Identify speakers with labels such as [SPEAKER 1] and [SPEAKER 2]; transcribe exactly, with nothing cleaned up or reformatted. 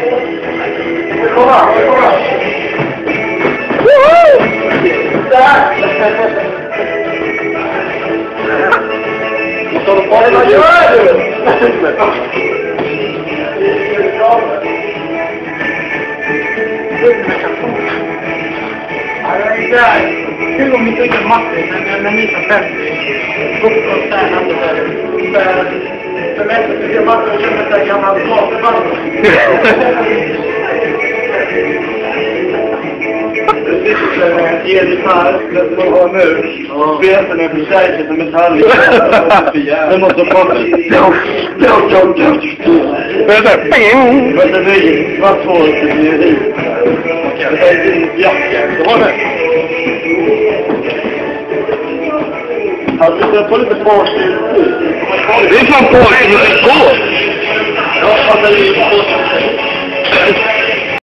[SPEAKER 1] Kolla, kolla! Woho! Vad tar du på dig? Vad gör du? Hur om inte är mattigt, men när ni tar femtio uppåt där, alltså där för mig så tycker jag bara att jag känner att jag kan ha bra förband. Ge gitarr, det får ha nu. Speten är för säkert som metall. Det måste prata. Vänta. Vänta, det är vad svårt det blir hit. Det är din jacka. Så har det. Alltså, det får lite forskning. Det är fan forskning med skål. Ja, det är